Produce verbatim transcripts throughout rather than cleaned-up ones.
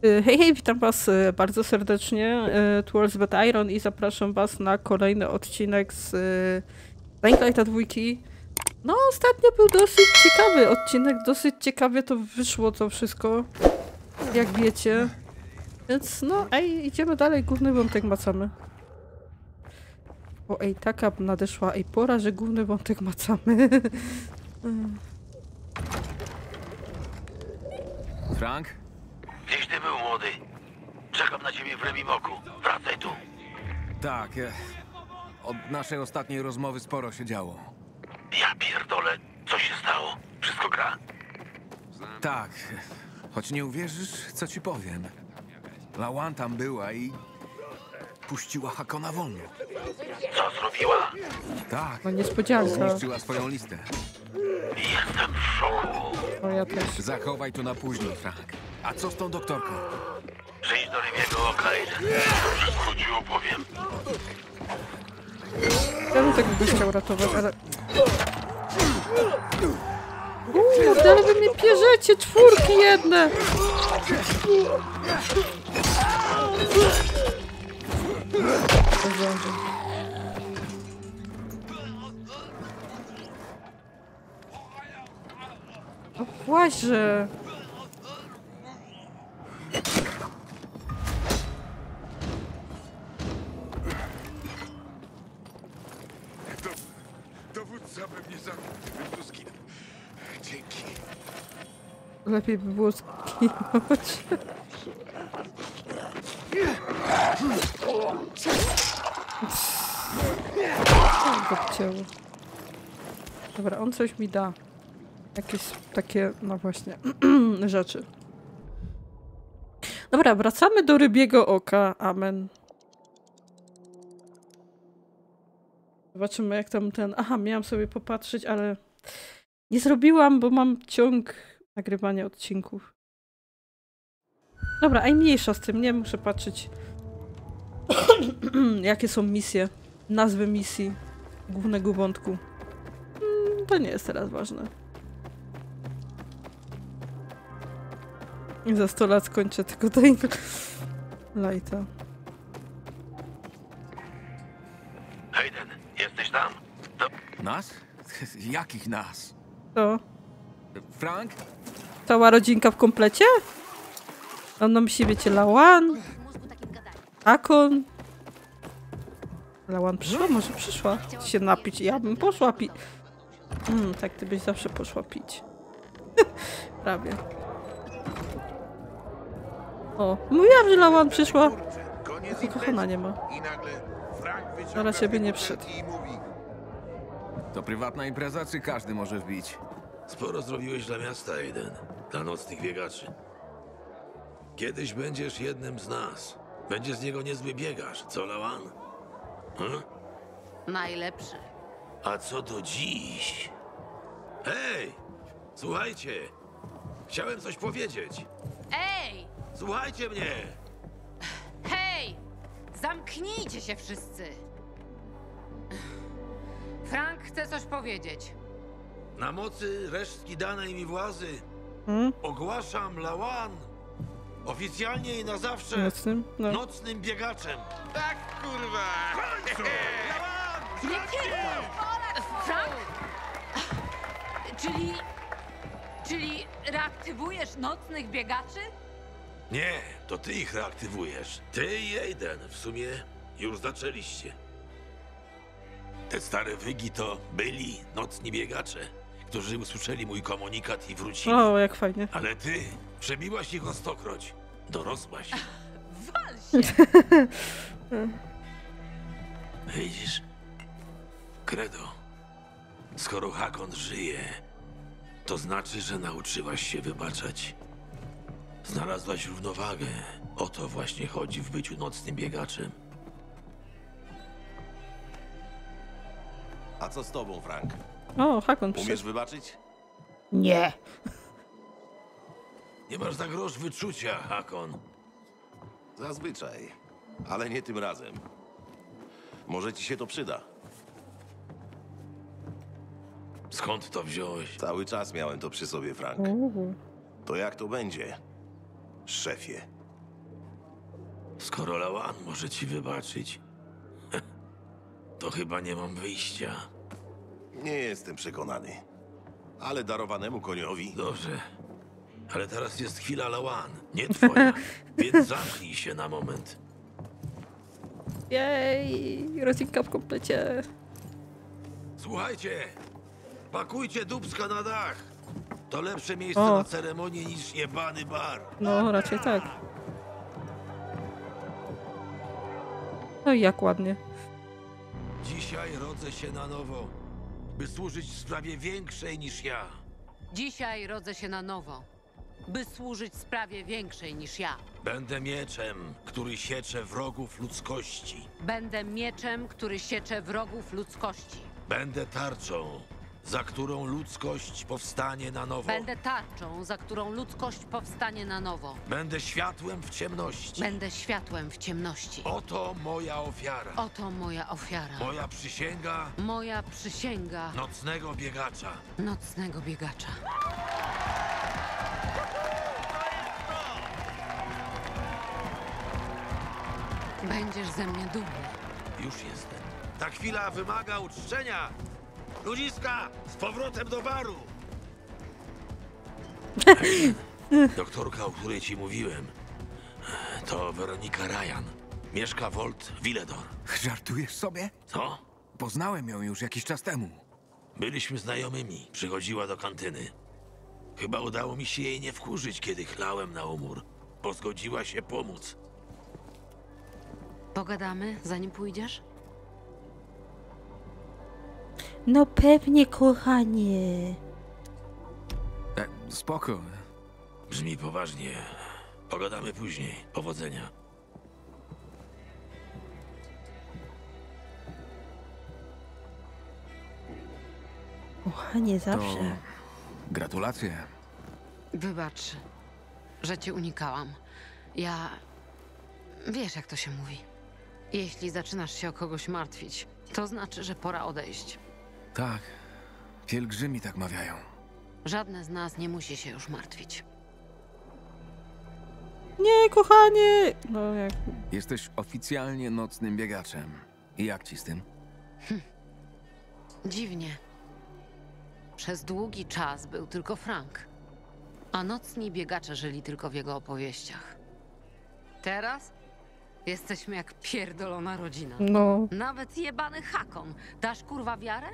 Hej, hej, witam was bardzo serdecznie, Towards Bad Iron i zapraszam was na kolejny odcinek z Dying Lighta dwójki. No, ostatnio był dosyć ciekawy odcinek, dosyć ciekawie to wyszło to wszystko, jak wiecie. Więc no, ej, idziemy dalej, główny wątek macamy. O, ej, taka nadeszła, ej, pora, że główny wątek macamy. Frank? Gdzieś ty był, młody? Czekam na ciebie w Lewimoku. Wracaj tu. Tak, e, od naszej ostatniej rozmowy sporo się działo. Ja pierdolę. Co się stało? Wszystko gra? Tak, choć nie uwierzysz, co ci powiem. Lawan tam była i puściła Hakona wolno. Co zrobiła? Tak, No niespodzianka. zniszczyła swoją listę. Jestem w szoku. O, ja też. Zachowaj to na później, Frank. A co z tą doktorką? Przyjdź do Rybiego oka, Aiden. Wszystko ci opowiem. Ja bym tego gościa chciał ratować, ale... Kurde, ale wy mnie pierzecie, czwórki jedne! O, właśnie! Dowódca pewnie zabił, gdybym tu zginął. Dzięki. Lepiej by było zginąć. Go wcięło. Dobra, on coś mi da. Jakieś takie, no właśnie, rzeczy. Dobra, wracamy do Rybiego Oka. Amen. Zobaczymy jak tam ten... Aha, miałam sobie popatrzeć, ale nie zrobiłam, bo mam ciąg nagrywania odcinków. Dobra, a i mniejsza z tym, nie muszę patrzeć jakie są misje, nazwy misji, głównego wątku. Hmm, to nie jest teraz ważne. I za sto lat skończę tylko Dying Lighta. Aiden, jesteś tam? To... Nas? Jakich nas? To? Frank? Cała rodzinka w komplecie? Ono musi, wiecie, Lawan, Hakon. Lawan przyszła? Może przyszła się napić. Ja bym poszła pić. Mm, tak, ty byś zawsze poszła pić. Prawie. O, mówiłam, że Lawan przyszła. Tylko kochana nie ma. Zaraz ciebie nie przyszedł. To prywatna impreza, czy każdy może wbić? Sporo zrobiłeś dla miasta, Aiden. Dla nocnych biegaczy. Kiedyś będziesz jednym z nas. Będzie z niego niezły biegacz, co, Lawan? Hm? Najlepszy. A co do dziś? Hej! Słuchajcie! Chciałem coś powiedzieć. Ej! Słuchajcie mnie! Hej! Zamknijcie się wszyscy! Frank chce coś powiedzieć. Na mocy resztki danej mi władzy Hmm? ogłaszam Lawan oficjalnie i na zawsze Nocnym? No. nocnym biegaczem. Tak, kurwa! Nie pierdol! Frank? Czyli... Czyli reaktywujesz nocnych biegaczy? Nie, to ty ich reaktywujesz. Ty i Aiden w sumie już zaczęliście. Te stare wygi to byli nocni biegacze, którzy usłyszeli mój komunikat i wrócili. O, jak fajnie. Ale ty przebiłaś ich o stokroć. Dorosłaś. Wal się! Widzisz? Credo. Skoro Hakon żyje, to znaczy, że nauczyłaś się wybaczać. Znalazłaś równowagę. O to właśnie chodzi w byciu nocnym biegaczem. A co z tobą, Frank? O, Hakon Umiesz przyszedł. wybaczyć? Nie. Nie masz za grosz wyczucia, Hakon. Zazwyczaj, ale nie tym razem. Może ci się to przyda. Skąd to wziąłeś? Cały czas miałem to przy sobie, Frank. Uuu. To jak to będzie, szefie? Skoro Lawan może ci wybaczyć, to chyba nie mam wyjścia. Nie jestem przekonany. Ale darowanemu koniowi... Dobrze, ale teraz jest chwila Lawan, nie twoja, więc zamknij się na moment. Jej, rodzinka w komplecie. Słuchajcie, pakujcie dubska na dach. To lepsze miejsce O. na ceremonię niż jebany bar. No, raczej tak. No i jak ładnie. Dzisiaj rodzę się na nowo, by służyć sprawie większej niż ja. Dzisiaj rodzę się na nowo, by służyć sprawie większej niż ja. Będę mieczem, który siecze wrogów ludzkości. Będę mieczem, który siecze wrogów ludzkości. Będę tarczą, za którą ludzkość powstanie na nowo. Będę tarczą, za którą ludzkość powstanie na nowo. Będę światłem w ciemności. Będę światłem w ciemności. Oto moja ofiara. Oto moja ofiara. Moja przysięga Moja przysięga nocnego biegacza. nocnego biegacza. Będziesz ze mnie dumny. Już jestem. Ta chwila wymaga uczczenia. Ludziska, z powrotem do baru. Hej, doktorka, o której ci mówiłem, to Weronika Ryan. Mieszka Volt Villedor. Żartujesz sobie? Co? Poznałem ją już jakiś czas temu. Byliśmy znajomymi. Przychodziła do kantyny. Chyba udało mi się jej nie wkurzyć, kiedy chlałem na umór, bo zgodziła się pomóc. Pogadamy, zanim pójdziesz? No pewnie, kochanie. E, spoko. Brzmi poważnie. Pogadamy później. Powodzenia. Kochanie, To zawsze. gratulacje. Wybacz, że cię unikałam. Ja... Wiesz, jak to się mówi. Jeśli zaczynasz się o kogoś martwić, to znaczy, że pora odejść. Tak, pielgrzymi tak mawiają. Żadne z nas nie musi się już martwić. Nie, kochanie! No jak... Jesteś oficjalnie nocnym biegaczem. I jak ci z tym? Dziwnie. Przez długi czas był tylko Frank, a nocni biegacze żyli tylko w jego opowieściach. Teraz jesteśmy jak pierdolona rodzina. No. Nawet jebany Hakon. Dasz kurwa wiarę?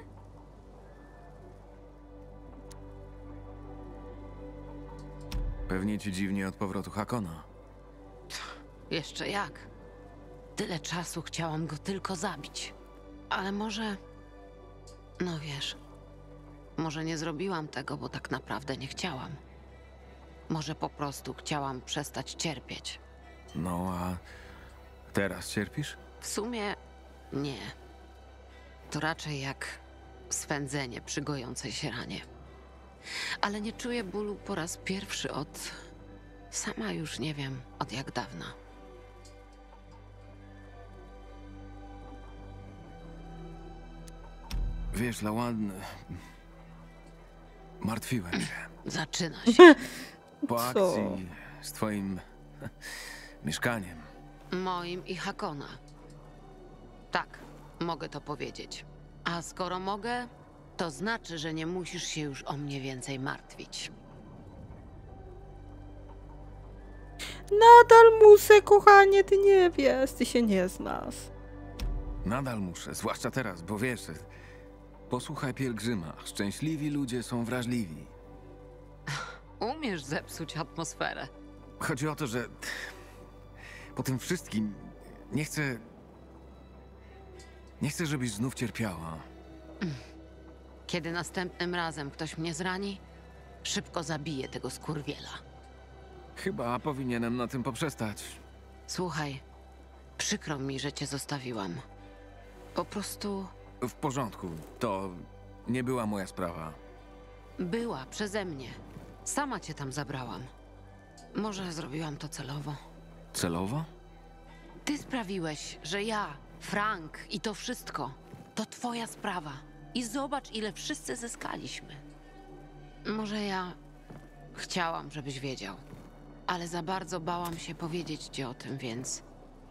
Pewnie ci dziwnie od powrotu Hakona. Jeszcze jak. Tyle czasu chciałam go tylko zabić. Ale może... No wiesz... Może nie zrobiłam tego, bo tak naprawdę nie chciałam. Może po prostu chciałam przestać cierpieć. No, a teraz cierpisz? W sumie nie. To raczej jak swędzenie przy gojącej się ranie. Ale nie czuję bólu po raz pierwszy od... Sama już nie wiem od jak dawna. Wiesz, Lawan... Martwiłem się. Zaczyna się. Po Co? akcji z twoim mieszkaniem. Moim i Hakona. Tak, mogę to powiedzieć. A skoro mogę, to znaczy, że nie musisz się już o mnie więcej martwić. Nadal muszę, kochanie, ty nie wiesz, ty się nie znasz. Nadal muszę, zwłaszcza teraz, bo wiesz... Posłuchaj pielgrzyma. Szczęśliwi ludzie są wrażliwi. Umiesz zepsuć atmosferę. Chodzi o to, że po tym wszystkim nie chcę... Nie chcę, żebyś znów cierpiała. Kiedy następnym razem ktoś mnie zrani, szybko zabiję tego skurwiela. Chyba powinienem na tym poprzestać. Słuchaj, przykro mi, że cię zostawiłam. Po prostu W porządku, to nie była moja sprawa. była przeze mnie. Sama cię tam zabrałam. Może zrobiłam to celowo. Celowo? Ty sprawiłeś, że ja, Frank i to wszystko to twoja sprawa. I zobacz, ile wszyscy zyskaliśmy. Może ja chciałam, żebyś wiedział, ale za bardzo bałam się powiedzieć ci o tym, więc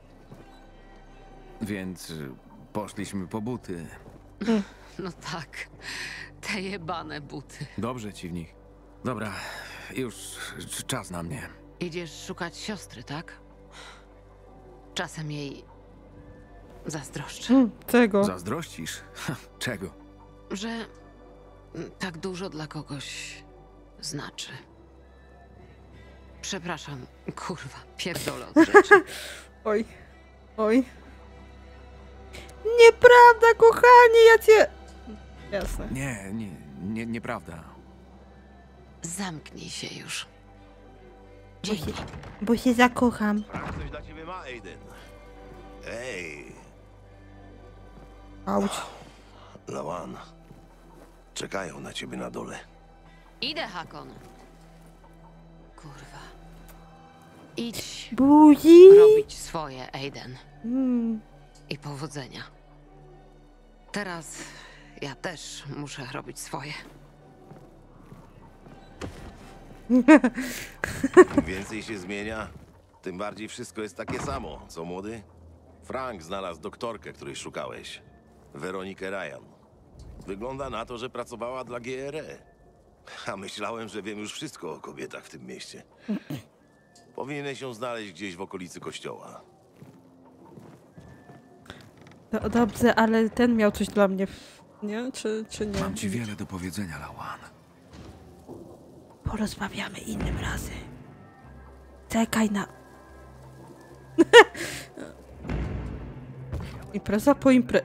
Więc y, poszliśmy po buty. No tak, te jebane buty. Dobrze ci w nich. Dobra, już c- czas na mnie. Idziesz szukać siostry, tak? Czasem jej zazdroszczę, Mm, Tego. Zazdrościsz? Ha, czego? że tak dużo dla kogoś znaczy. Przepraszam, kurwa, pierdolę od rzeczy. Oj. Oj. Nieprawda, kochanie, ja cię... Jasne. Nie, nie, nie, nieprawda. Zamknij się już. Bo się, Dzięki. bo się zakocham. Frank coś dla ciebie ma, Aiden. Ej, Auć. Lawan. Czekają na ciebie na dole. Idę, Hakon. Kurwa. Idź Buzi. robić swoje, Aiden. Mm. I powodzenia. Teraz ja też muszę robić swoje. Im więcej się zmienia, tym bardziej wszystko jest takie samo, co młody? Frank znalazł doktorkę, której szukałeś. Weronikę Ryan. Wygląda na to, że pracowała dla G R E. A myślałem, że wiem już wszystko o kobietach w tym mieście. Powinieneś ją znaleźć gdzieś w okolicy kościoła. Do, dobrze, ale ten miał coś dla mnie, nie? Czy, czy nie? Mam ci wiele do powiedzenia, Lawan. Porozmawiamy innym razem. Czekaj na... Impreza po impre...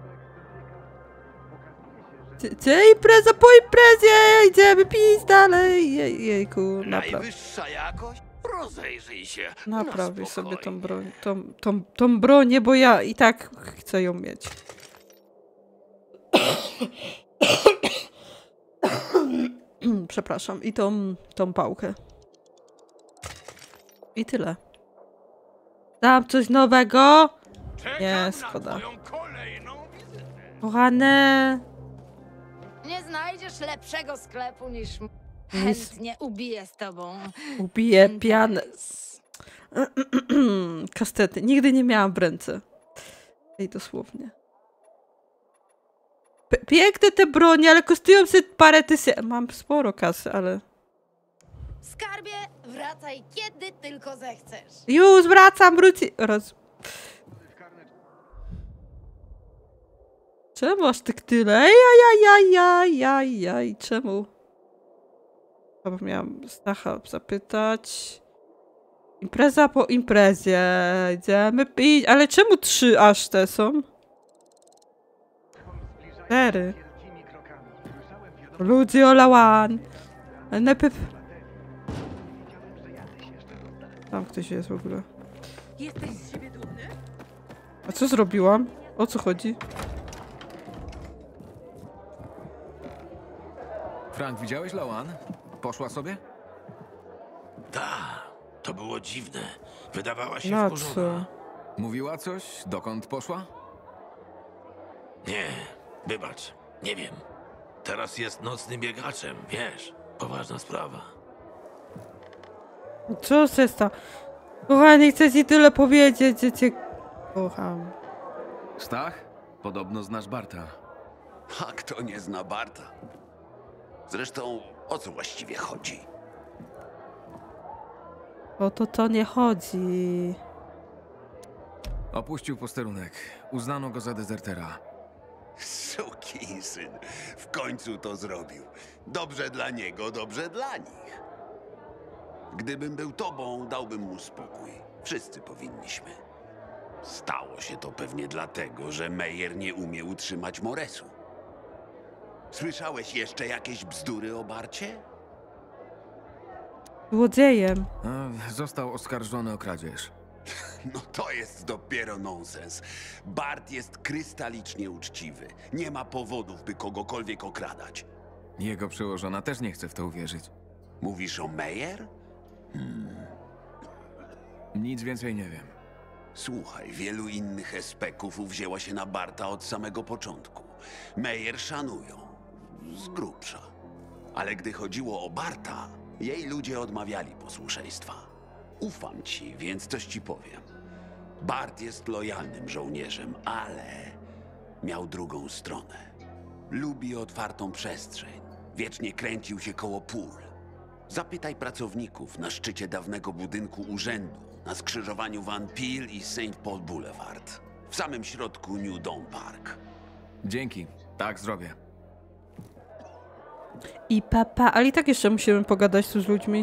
Cie- cie- Impreza po imprezie! Idziemy pić dalej! Jej, jejku, naprawdę. Najwyższa jakość? Rozejrzyj się. Naprawię na sobie tą spokojnie. broń. Tą, tą, tą bronię, bo ja i tak chcę ją mieć. Przepraszam. I tą, tą pałkę. I tyle. Dam coś nowego? Czekam Nie, na szkoda. twoją kolejną wizytę. Kochane. Nie znajdziesz lepszego sklepu niż m- Nic. chętnie ubiję z tobą. Ubiję pianę. interes. Kastety. Nigdy nie miałam w ręce. Ej, dosłownie. P piękne te bronie, ale kosztują się parę tysięcy. Mam sporo kasy, ale... Skarbie, wracaj kiedy tylko zechcesz. Już wracam, wróci... Roz... Czemu aż tak tyle? Ej, jaj, jaj, jaj, jaj, jaj. Czemu? Chyba miałam Stacha zapytać. Impreza po imprezie. Idziemy pić. Ale czemu trzy aż te są? Cztery. Ludzie o Lawan. Nepy... Tam ktoś jest w ogóle. Jesteś z siebie dumny? A co zrobiłam? O co chodzi? Frank, widziałeś Lawan? Poszła sobie? Tak, to było dziwne. Wydawała się Na wkurzona. co? Mówiła coś? Dokąd poszła? Nie, wybacz, nie wiem. Teraz jest nocnym biegaczem, wiesz. Poważna sprawa. Co się sta? Kochanie, chcę ci tyle powiedzieć, że cię kocham. Stach? Podobno znasz Barta. A kto nie zna Barta? Zresztą, o co właściwie chodzi? O to to nie chodzi. Opuścił posterunek. Uznano go za dezertera. Sukinsyn. W końcu to zrobił. Dobrze dla niego, dobrze dla nich. Gdybym był tobą, dałbym mu spokój. Wszyscy powinniśmy. Stało się to pewnie dlatego, że Meyer nie umie utrzymać Moresu. Słyszałeś jeszcze jakieś bzdury o Barcie? Złodziejem. A, został oskarżony o kradzież. No to jest dopiero nonsens. Bart jest krystalicznie uczciwy. Nie ma powodów, by kogokolwiek okradać. Jego przełożona też nie chce w to uwierzyć. Mówisz o Meyer? Nic więcej nie wiem. Słuchaj, wielu innych espeków uwzięła się na Barta od samego początku. Meyer szanują. Z grubsza. Ale gdy chodziło o Barta, jej ludzie odmawiali posłuszeństwa. Ufam ci, więc coś ci powiem. Bart jest lojalnym żołnierzem, ale miał drugą stronę. Lubi otwartą przestrzeń. Wiecznie kręcił się koło pól. Zapytaj pracowników na szczycie dawnego budynku urzędu, na skrzyżowaniu Van Peel i Saint Paul Boulevard, w samym środku New Dawn Park. Dzięki. Tak zrobię. I papa, ale i tak jeszcze musimy pogadać tu z ludźmi.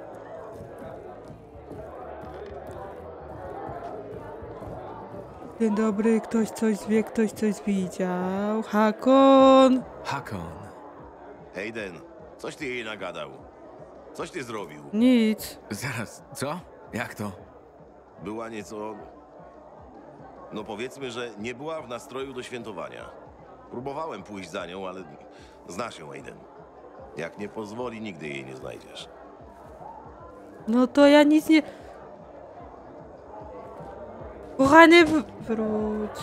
Dzień dobry, ktoś coś wie, ktoś coś widział. Hakon! Hakon. Hayden, coś ty jej nagadał. Coś ty zrobił. Nic. Zaraz, co? Jak to? Była nieco... No powiedzmy, że nie była w nastroju do świętowania. Próbowałem pójść za nią, ale znasz ją, Hayden. Jak nie pozwoli, nigdy jej nie znajdziesz. No to ja nic nie... Kochanie, w... wróć.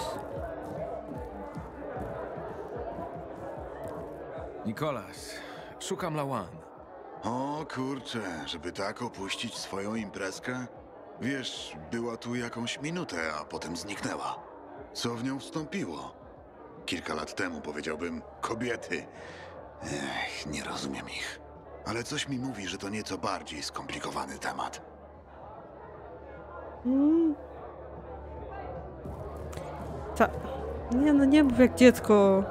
Nikolas, szukam Lawan. O kurczę, żeby tak opuścić swoją imprezkę? Wiesz, była tu jakąś minutę, a potem zniknęła. Co w nią wstąpiło? Kilka lat temu powiedziałbym kobiety. Ech, nie rozumiem ich. Ale coś mi mówi, że to nieco bardziej skomplikowany temat. Mm. Ta... Nie no, nie mów jak dziecko.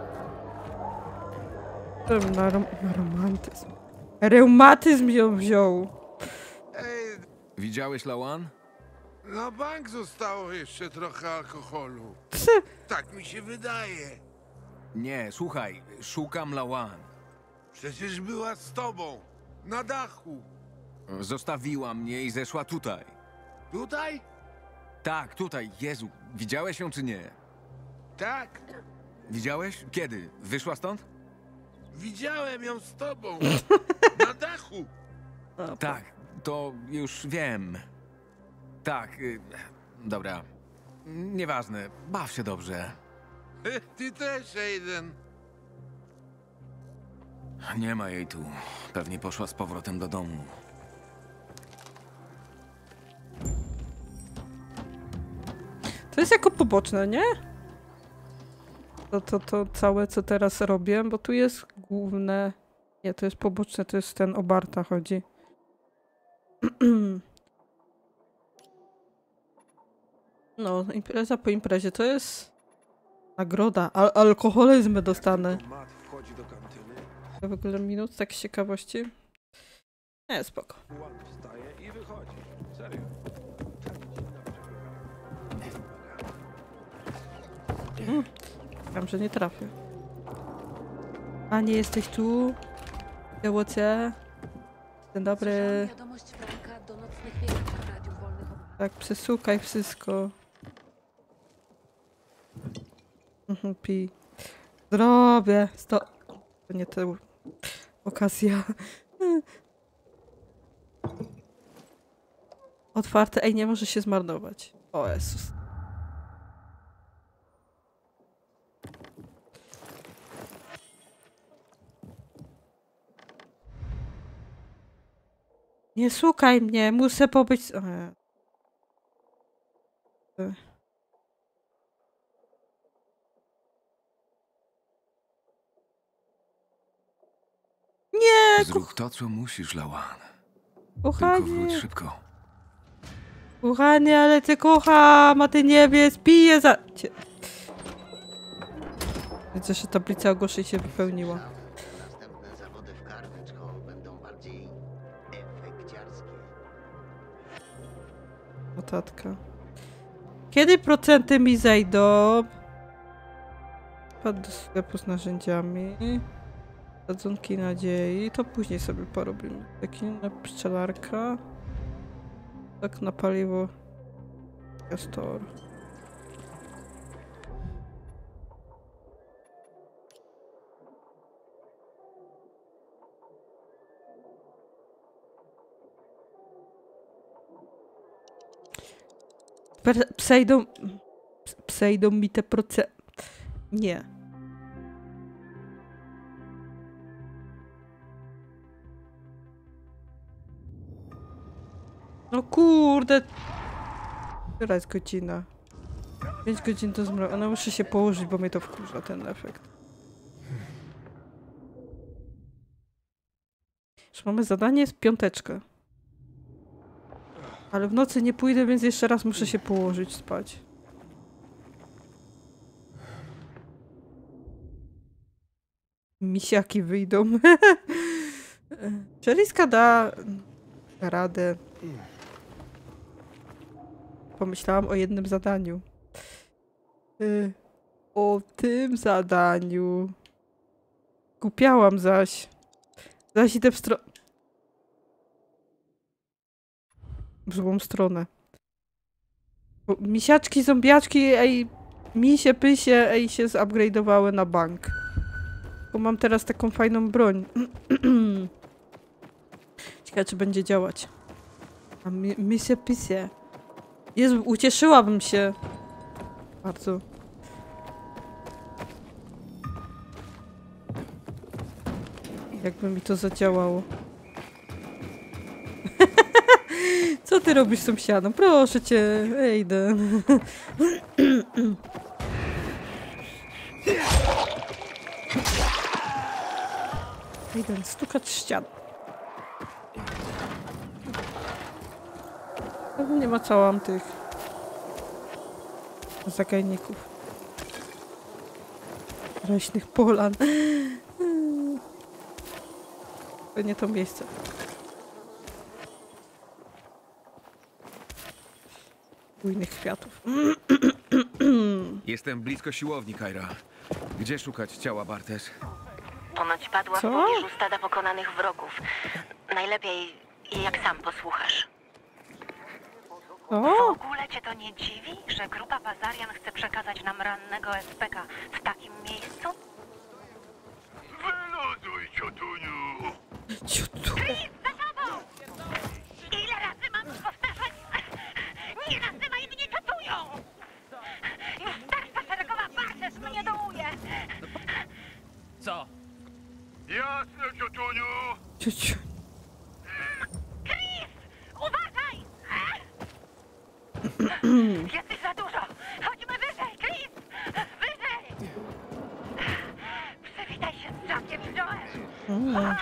Na, rom na romantyzm. Reumatyzm ją wziął. Ej, Widziałeś Lawan? na bank zostało jeszcze trochę alkoholu. Psy. Tak mi się wydaje. Nie, słuchaj, szukam Lawan. Przecież była z tobą. Na dachu. Zostawiła mnie i zeszła tutaj. Tutaj? Tak, tutaj, Jezu. Widziałeś ją czy nie? Tak. Widziałeś? Kiedy? Wyszła stąd? Widziałem ją z tobą. Na dachu. Tak, to już wiem. Tak, y, dobra. Nieważne, baw się dobrze. Ty też, Aiden. Nie ma jej tu. Pewnie poszła z powrotem do domu. To jest jako poboczne, nie? To, to, to całe, co teraz robię, bo tu jest główne... Nie, to jest poboczne, to jest ten o Barta chodzi. No, impreza po imprezie, to jest... Nagroda, Al alkoholizmy dostanę. W ogóle minut, tak z ciekawości. Nie, spoko. Mm. Wiem, że nie trafię. A nie jesteś tu? Białocie? Dzień dobry. Tak, przesłuchaj wszystko. Mhm, pi. Zdrowie. Sto... To nie to... Okazja. Otwarte. Ej, nie może się zmarnować. O Jezus. Nie szukaj mnie, muszę pobyć... E. E. Nie, Zrób to, co musisz, Lawan. Tylko kochanie, wróć szybko. kochanie, ale cię kocham, a ty nie wiesz, piję za... Cie... Widzę, że tablica ogłoszeń się wypełniła. Następne zawody w Carnage Hall będą bardziej efekciarskie. Notatka. Kiedy procenty mi zejdą? Wpadł do sklepu z narzędziami. Sadzonki nadziei. To później sobie porobimy. Taki na pszczelarka. Tak na paliwo. Castor. Przejdą... Przejdą mi te procenty... Nie. No kurde. Która jest godzina? pięć godzin do zmroku. No muszę się położyć, bo mnie to wkurza ten efekt. Już mamy zadanie z piąteczkę. Ale w nocy nie pójdę, więc jeszcze raz muszę się położyć spać. Misiaki wyjdą. Czeliska da radę. Pomyślałam o jednym zadaniu. Y, o tym zadaniu. Kupiałam zaś. Zaś idę w stronę. W złą stronę. Bo misiaczki, zombiaczki, ej, misie, pysie, ej, się zupgrade'owały na bank. Bo mam teraz taką fajną broń. Ciekawe, czy będzie działać. A mi, misie, pysie. Jezu, ucieszyłabym się. Bardzo. Jakby mi to zadziałało. Co ty robisz z sąsiadą? Proszę cię, Aiden. Aiden, stukać ścian. Nie macałam tych zagajników. Leśnych polan. To nie to miejsce. Bujnych kwiatów. Jestem blisko siłowni, Kyra. Gdzie szukać ciała Bartes? Ponoć padła Co? w pobliżu stada pokonanych wrogów. Najlepiej, jak sam posłuchasz. W O! ogóle cię to nie dziwi, że grupa Bazarian chce przekazać nam rannego S P K w takim miejscu? Wyluzuj, ciotuniu! Ciutu. Za tobą! Ile razy mam powtarzać? Nie nazywaj mnie ciatują! Już starsza szeregowa Bartes mnie dołuje! Co? Jasne, ciotuniu! Ciuciu. Chris! Uważaj! Jesteś za dużo! Chodźmy wyżej, Chris! Wyżej! Przywitaj się z Jackiem i Joelem!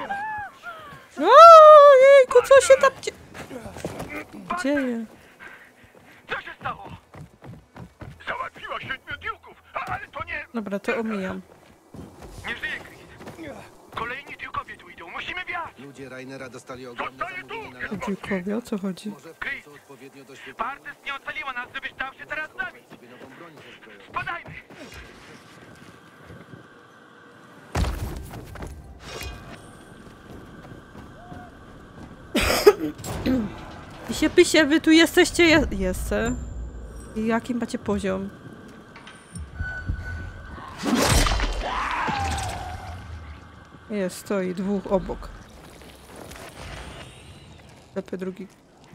Ojejku, co się tam dzie... dzieje? Co się stało? Załatwiła siedmiu diuków, ale to nie... Dobra, to omijam. Nie żyje Chris. Kolejni diukowie tu idą, musimy wjechać! Ludzie Rainera dostali ogromne Zostaję tu! zamówienie na lampę. Dziękuję, o co chodzi? Może Chris, to odpowiednio doświetlone Bartes nie ocaliła nas, żebyś dał się teraz zabić! sobie nową broń zbrojową. Spadajmy! Pisie, pisie, wy tu jesteście? Je Jestem. I jaki macie poziom? Jest, stoi dwóch obok. Lepy drugi.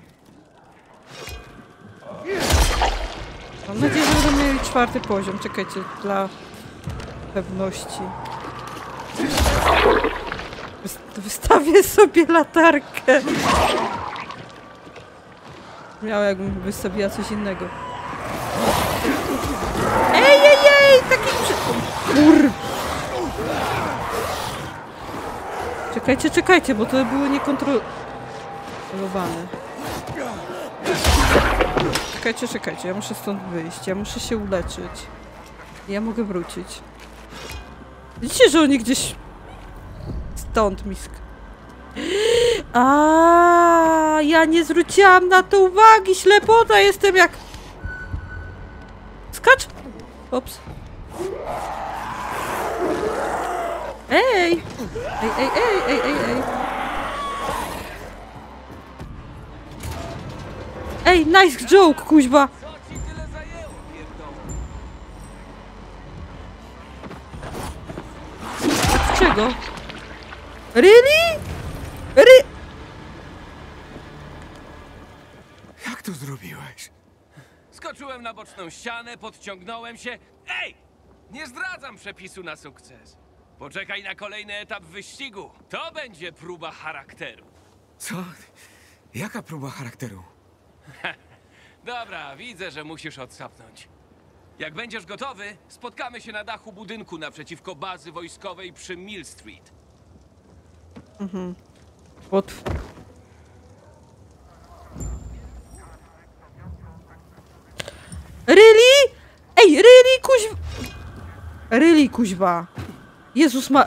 Mam nadzieję, że będą mieli czwarty poziom. Czekajcie, dla pewności. Wyst wystawię sobie latarkę. Miała, jakbym wystawiła coś innego. Ej, ej, ej! Taki przy... Kur... Czekajcie, czekajcie, bo to było niekontrolowane. Czekajcie, czekajcie, ja muszę stąd wyjść. Ja muszę się uleczyć. Ja mogę wrócić. Widzicie, że oni gdzieś... Stąd misk. A, ja nie zwróciłam na to uwagi, ślepota jestem jak... Skacz! Ops. Ej! Ej, ej, ej, ej, ej, ej. Ej, nice joke, kuźba! Od czego? Really? Ry... Jak to zrobiłeś? Skoczyłem na boczną ścianę, podciągnąłem się. Ej! Nie zdradzam przepisu na sukces. Poczekaj na kolejny etap wyścigu. To będzie próba charakteru. Co? Jaka próba charakteru? Dobra, widzę, że musisz odsapnąć. Jak będziesz gotowy, spotkamy się na dachu budynku naprzeciwko bazy wojskowej przy Mill Street. Mhm. Pod... Really? Ej, really, kuźwa... Really, kuźwa. Jezus ma...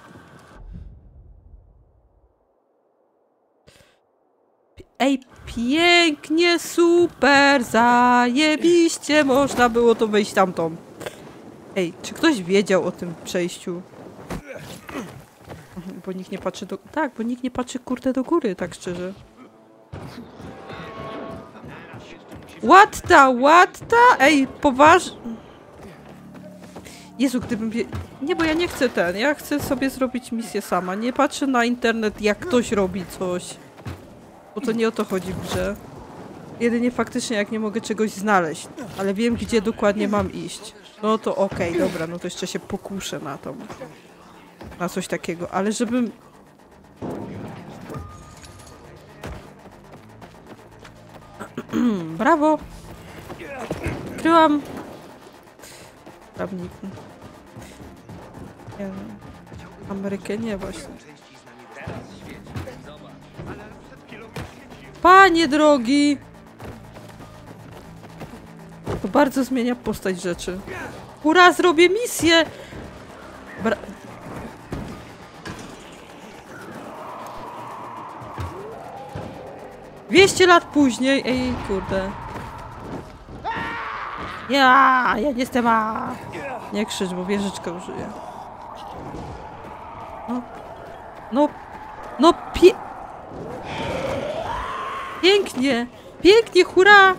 Ej, pięknie, super, zajebiście, można było to wejść tamtą. Ej, czy ktoś wiedział o tym przejściu? Bo nikt nie patrzy do... Tak, bo nikt nie patrzy, kurde, do góry, tak szczerze. What the, what the? Ej, poważnie... Jezu, gdybym... Wie... Nie, bo ja nie chcę ten, ja chcę sobie zrobić misję sama. Nie patrzę na internet, jak ktoś robi coś. Bo to nie o to chodzi w grze. Jedynie faktycznie, jak nie mogę czegoś znaleźć. Ale wiem, gdzie dokładnie mam iść. No to okej, okay, dobra, no to jeszcze się pokuszę na to. Na coś takiego, ale żebym... Brawo! Kryłam... Prawnik. Nie wiem. Amerykę nie właśnie. Panie drogi! To bardzo zmienia postać rzeczy. Ura, zrobię misję! Bra dwieście lat później, ej, kurde. Ja, ja nie jestem a. Nie krzycz, bo wieżyczka użyję. No. No. No pie... Pięknie! Pięknie, hurra!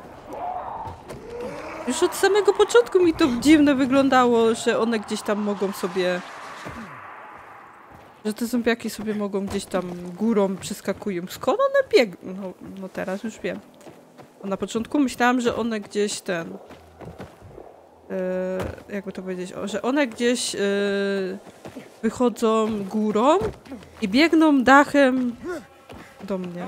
Już od samego początku mi to dziwne wyglądało, że one gdzieś tam mogą sobie... Że te zombiaki sobie mogą gdzieś tam górą przeskakują. Skąd one biegną? No, no teraz już wiem. Bo na początku myślałam, że one gdzieś ten... Yy, jakby to powiedzieć? O, że one gdzieś yy, wychodzą górą i biegną dachem do mnie.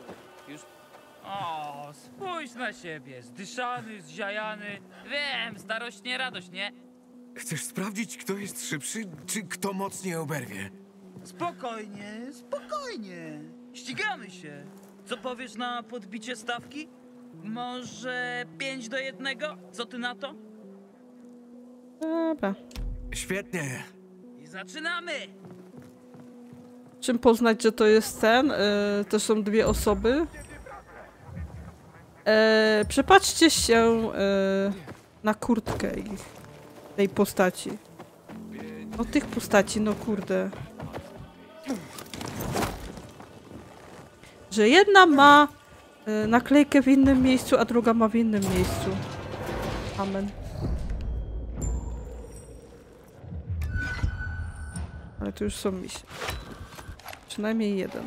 O, spójrz na siebie, zdyszany, zziajany. Wiem, starość nie radość, nie? Chcesz sprawdzić, kto jest szybszy, czy kto mocniej oberwie? Spokojnie, spokojnie. Ścigamy się. Co powiesz na podbicie stawki? Może pięć do jednego? Co ty na to? Dobra. Świetnie. I zaczynamy! Czym poznać, że to jest ten? Yy, to są dwie osoby. Yy, przepatrzcie się yy, na kurtkę ich, tej postaci. No tych postaci, no kurde. Że jedna ma yy, naklejkę w innym miejscu, a druga ma w innym miejscu. Amen. Ale to już są misje. Przynajmniej jeden.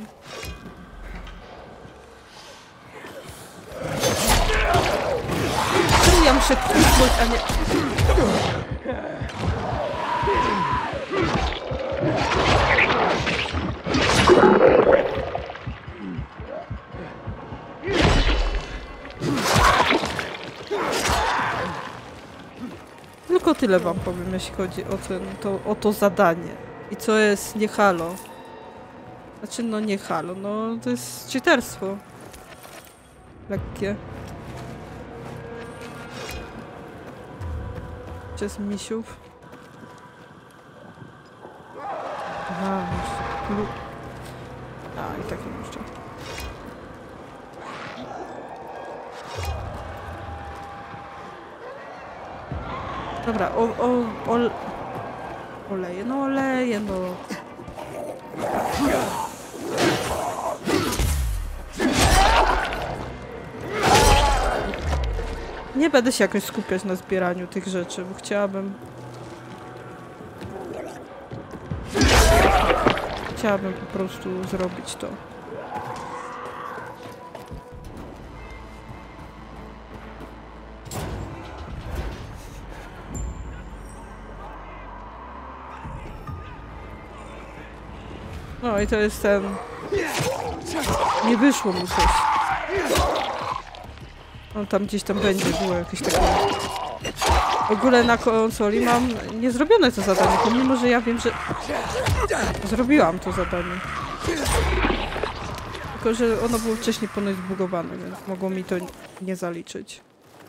Czemu ja muszę kliknąć, a nie... Tylko tyle wam powiem, jeśli chodzi o, ten, to, o to zadanie. I co jest nie halo. Znaczy, no nie halo, no to jest cheaterstwo. Lekkie. Przez misiów. Aha, jeszcze. A, i tak nie jeszcze. Dobra, o, o, o, oleje, no oleje, no. Nie będę się jakoś skupiać na zbieraniu tych rzeczy, bo chciałabym... Chciałabym po prostu zrobić to. No i to jest ten... Nie wyszło mu coś. On tam gdzieś tam będzie, było jakieś takie... W ogóle na konsoli mam niezrobione to zadanie, pomimo że ja wiem, że zrobiłam to zadanie. Tylko że ono było wcześniej ponoć zbugowane, więc mogło mi to nie zaliczyć.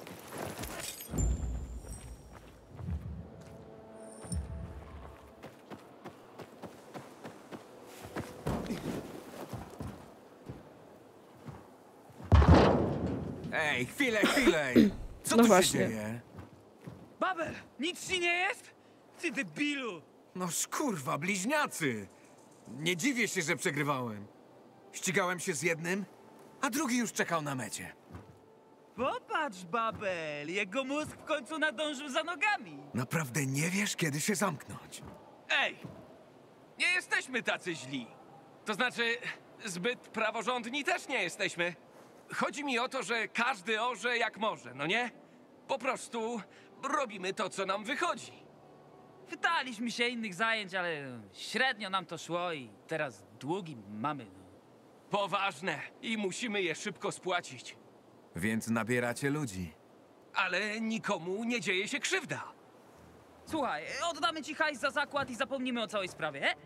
Ej, chwilę, chwilę! Co No tu właśnie. się dzieje? Babel, nic ci nie jest? Ty debilu! No kurwa, bliźniacy! Nie dziwię się, że przegrywałem. Ścigałem się z jednym, a drugi już czekał na mecie. Popatrz, Babel, jego mózg w końcu nadążył za nogami. Naprawdę nie wiesz, kiedy się zamknąć. Ej! Nie jesteśmy tacy źli. To znaczy, zbyt praworządni też nie jesteśmy. Chodzi mi o to, że każdy orze jak może, no nie? Po prostu robimy to, co nam wychodzi. Pytaliśmy się innych zajęć, ale średnio nam to szło i teraz długi mamy. Poważne i musimy je szybko spłacić. Więc nabieracie ludzi. Ale nikomu nie dzieje się krzywda. Słuchaj, oddamy ci hajs za zakład i zapomnimy o całej sprawie, e?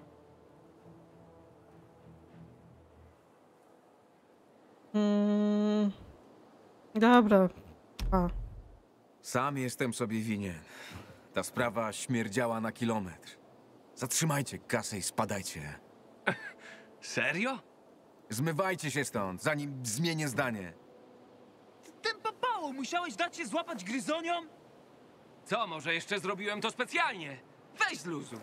Mm, dobra. A. Sam jestem sobie winien. Ta sprawa śmierdziała na kilometr. Zatrzymajcie kasę i spadajcie. Serio? Zmywajcie się stąd, zanim zmienię zdanie. Ten papało, musiałeś dać się złapać gryzoniom? Co, może jeszcze zrobiłem to specjalnie? Weź z luzu.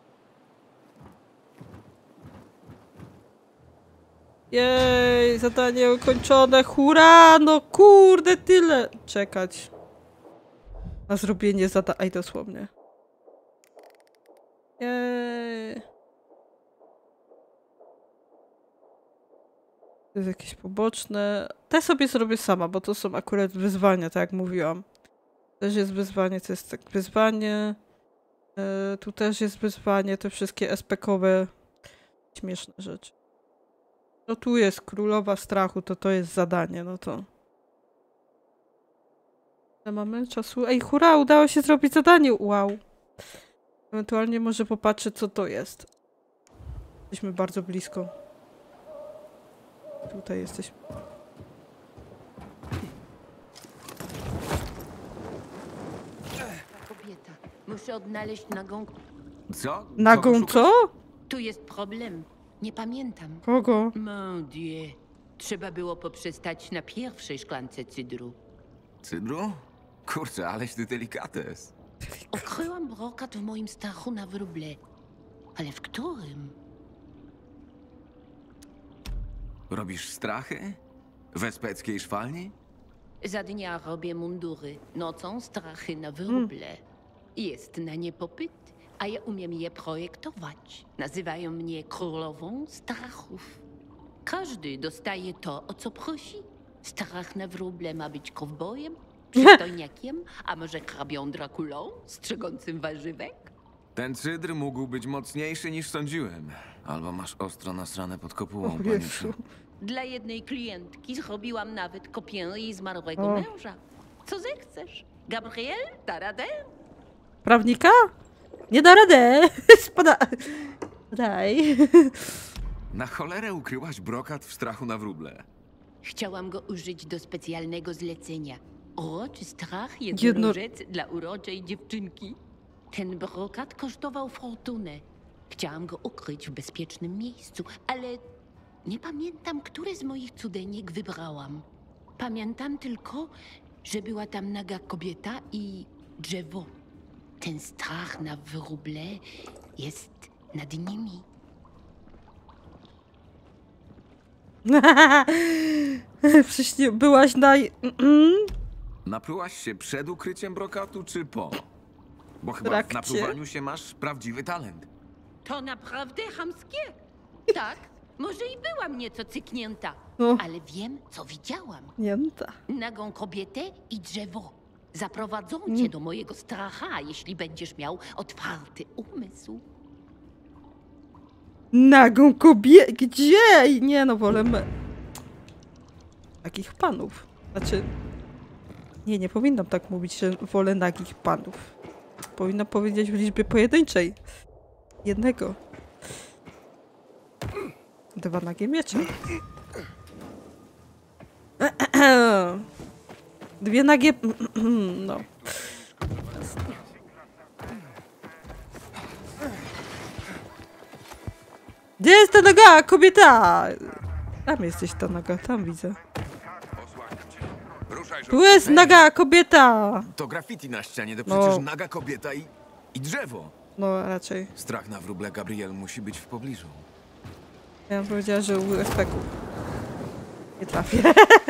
Jej, zadanie ukończone, hurra, no kurde, tyle. Czekać na zrobienie zadań, aj dosłownie. Jej. To jest jakieś poboczne. Te sobie zrobię sama, bo to są akurat wyzwania, tak jak mówiłam. Też jest wyzwanie, to jest tak wyzwanie. E, tu też jest wyzwanie, te wszystkie es pe kowe śmieszne rzeczy. No tu jest królowa strachu, to to jest zadanie, no to. Ile mamy czasu? Ej, hurra, udało się zrobić zadanie, wow. Ewentualnie może popatrzę, co to jest. Jesteśmy bardzo blisko. Tutaj jesteśmy. Kobieta. Muszę odnaleźć nagą... Co? Nagą co? Tu jest problem. Nie pamiętam. Kogo? Mon Dieu. Trzeba było poprzestać na pierwszej szklance cydru. Cydru? Kurczę, aleś ty delikates. Ukryłam brokat w moim stachu na wróble. Ale w którym? Robisz strachy? W especkiej szwalni? Za dnia robię mundury, nocą strachy na wróble. Jest na nie popyt, a ja umiem je projektować. Nazywają mnie królową strachów. Każdy dostaje to, o co prosi. Strach na wróble ma być kowbojem, przystojniakiem, a może hrabią Drakulą, strzegącym warzywek? Ten cydr mógł być mocniejszy niż sądziłem. Albo masz ostro nasrane pod kopułą, O panicu. Jezu. Dla jednej klientki zrobiłam nawet kopię jej zmarłego O. męża. Co zechcesz? Gabriel, da radę? Prawnika? Nie da radę. Spada. Daj. Na cholerę ukryłaś brokat w strachu na wróble. Chciałam go użyć do specjalnego zlecenia. Uroczy strach, Jedno- jednorożec dla uroczej dziewczynki. Ten brokat kosztował fortunę. Chciałam go ukryć w bezpiecznym miejscu, ale nie pamiętam, które z moich cudeńek wybrałam. Pamiętam tylko, że była tam naga kobieta i drzewo. Ten strach na wróble jest nad nimi. Przecież nie byłaś na... Mm-mm. Naplułaś się przed ukryciem brokatu, czy po? Bo chyba w Trakcie. napluwaniu się masz prawdziwy talent. To naprawdę chamskie? Tak, może i byłam nieco cyknięta, No. ale wiem, co widziałam. Nięta. Nagą kobietę i drzewo. Zaprowadzą cię Mm. do mojego stracha, jeśli będziesz miał otwarty umysł. Nagą kobietę. Gdzie? Nie no, wolę... me- Takich panów. Znaczy... Nie, nie powinnam tak mówić, że wolę nagich panów. Powinnam powiedzieć w liczbie pojedynczej. Jednego. Dwa nagie miecze. Dwie nagie... No. Gdzie jest ta naga kobieta? Tam jesteś ta naga, tam widzę. Tu jest naga kobieta! To graffiti na ścianie, to No. przecież naga kobieta i, i drzewo. No raczej. Strach na wróble Gabriel musi być w pobliżu. Ja bym powiedziała, że u F P ku. Nie trafię.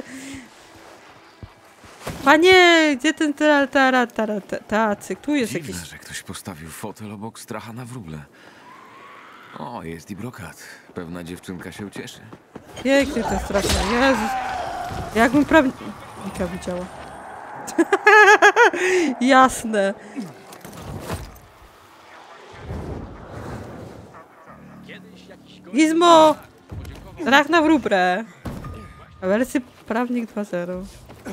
Panie, gdzie ten tara, tara, tara, tacyk? Tu jest Dziwne, jakiś... że ktoś postawił fotel obok stracha na wróble. O, jest i brokat. Pewna dziewczynka się ucieszy. Pięknie ten straszny. Jezus. Jakbym prawie... Nika widziała. Jasne. Gizmo! Strach na wróble. Wersja prawnik dwa zero.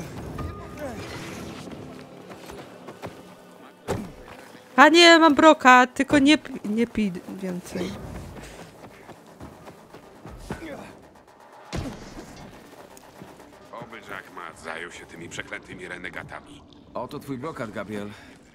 Panie, mam brokat, tylko nie, pi- nie pij więcej. Oby Jachmat zajął się tymi przeklętymi renegatami. Oto twój brokat, Gabriel.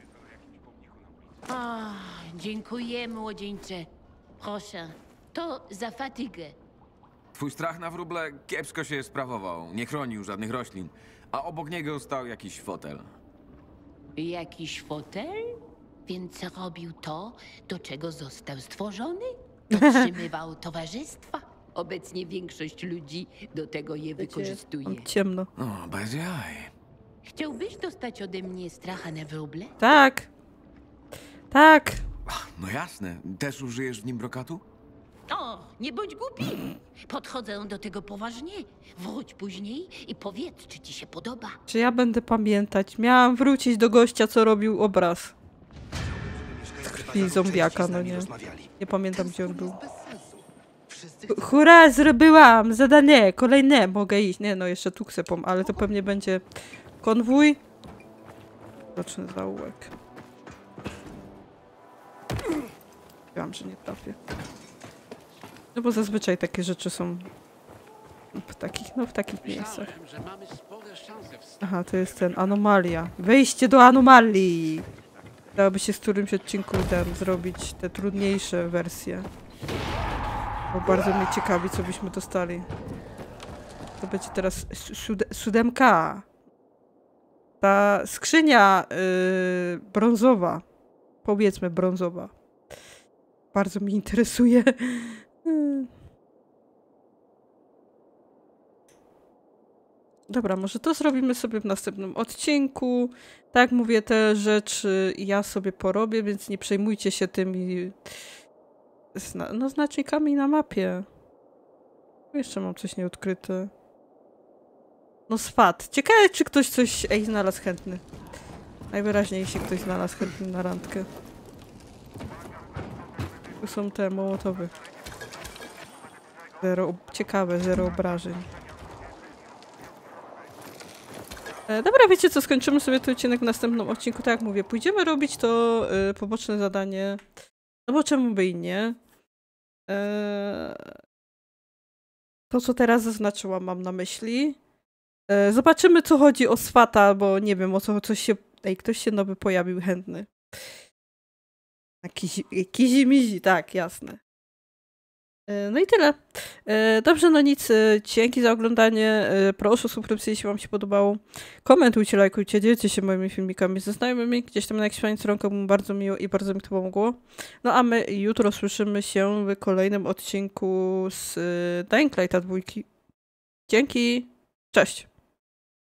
O, dziękuję, młodzieńcze. Proszę, to za fatygę. Twój strach na wróble kiepsko się sprawował. Nie chronił żadnych roślin. A obok niego stał jakiś fotel. Jakiś fotel? Więc robił to, do czego został stworzony? Dotrzymywał towarzystwa? Obecnie większość ludzi do tego je wykorzystuje. Mam ciemno. O, bez jaj. Chciałbyś dostać ode mnie stracha na wróble? Tak. Tak. No jasne. Też użyjesz w nim brokatu? O, nie bądź głupi. Podchodzę do tego poważnie. Wróć później i powiedz, czy ci się podoba. Czy ja będę pamiętać? Miałam wrócić do gościa, co robił obraz. Z krwi zombiaka, no nie. Nie pamiętam, gdzie on był. Hurra, zrobiłam! Zadanie! Kolejne! Mogę iść. Nie no, jeszcze tu chcę pom, ale to pewnie będzie konwój. Roczny zaułek. Wiem, że nie trafię. No bo zazwyczaj takie rzeczy są w takich, no w takich miejscach. Aha, to jest ten, anomalia. Wejście do anomalii! Dałoby się z którymś odcinku ten zrobić te trudniejsze wersje. Bo bardzo mnie ciekawi, co byśmy dostali. To będzie teraz siód siódemka. Ta skrzynia yy, brązowa. Powiedzmy brązowa. Bardzo mnie interesuje. Dobra, może to zrobimy sobie w następnym odcinku. Tak jak mówię, te rzeczy ja sobie porobię, więc nie przejmujcie się tymi zna no, znacznikami na mapie. Jeszcze mam coś nieodkryte. No swat. Ciekawe, czy ktoś coś ej, znalazł chętny. Najwyraźniej się ktoś znalazł chętny na randkę. Tu są te mołotowy. Zero, ciekawe, zero obrażeń. E, dobra, wiecie co, skończymy sobie ten odcinek w następnym odcinku. Tak jak mówię, pójdziemy robić to y, poboczne zadanie. No bo czemu by i nie? E, to, co teraz zaznaczyłam, mam na myśli. E, zobaczymy, co chodzi o swata, bo nie wiem, o co coś się... Ej, ktoś się nowy pojawił, chętny. Kizi, Kizimizi, tak, jasne. No i tyle. Dobrze, no nic. Dzięki za oglądanie. Proszę o subskrypcję, jeśli wam się podobało. Komentujcie, lajkujcie, dzielcie się moimi filmikami ze znajomymi. Gdzieś tam na jakiejś fajnej stronce było bardzo miło i bardzo mi to pomogło. No a my jutro słyszymy się w kolejnym odcinku z Dying Lighta dwójki. Dzięki. Cześć.